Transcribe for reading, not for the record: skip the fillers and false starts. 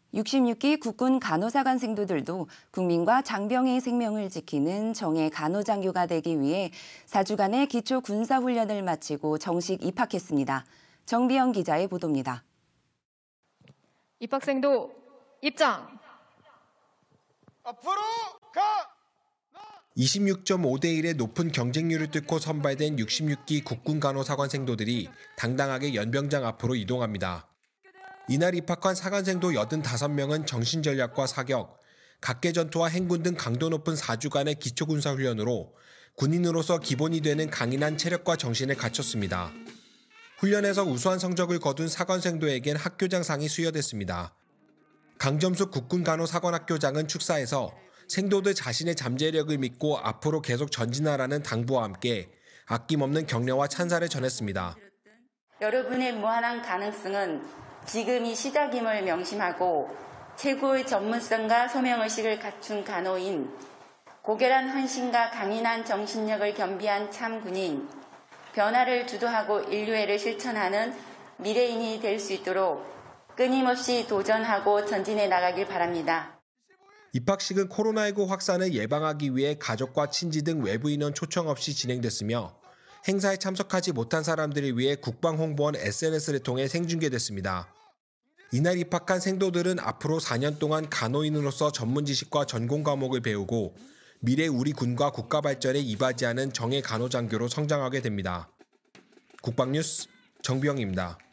66기 국군 간호사관 생도들도 국민과 장병의 생명을 지키는 정예 간호장교가 되기 위해 4주간의 기초 군사훈련을 마치고 정식 입학했습니다. 정비영 기자의 보도입니다. 입학생도 입장! 앞으로 가! 26.5대 1의 높은 경쟁률을 뚫고 선발된 66기 국군 간호사관 생도들이 당당하게 연병장 앞으로 이동합니다. 이날 입학한 사관생도 85명은 정신전략과 사격, 각계전투와 행군 등 강도 높은 4주간의 기초군사훈련으로 군인으로서 기본이 되는 강인한 체력과 정신을 갖췄습니다. 훈련에서 우수한 성적을 거둔 사관생도에겐 학교장상이 수여됐습니다. 강점숙 국군간호사관학교장은 축사에서 생도들 자신의 잠재력을 믿고 앞으로 계속 전진하라는 당부와 함께 아낌없는 격려와 찬사를 전했습니다. 여러분의 무한한 가능성은 지금이 시작임을 명심하고 최고의 전문성과 소명의식을 갖춘 간호인, 고결한 헌신과 강인한 정신력을 겸비한 참군인, 변화를 주도하고 인류애를 실천하는 미래인이 될 수 있도록 끊임없이 도전하고 전진해 나가길 바랍니다. 입학식은 코로나19 확산을 예방하기 위해 가족과 친지 등 외부 인원 초청 없이 진행됐으며 행사에 참석하지 못한 사람들을 위해 국방홍보원 SNS를 통해 생중계됐습니다. 이날 입학한 생도들은 앞으로 4년 동안 간호인으로서 전문 지식과 전공 과목을 배우고 미래 우리 군과 국가 발전에 이바지하는 정예 간호장교로 성장하게 됩니다. 국방뉴스 정비영입니다.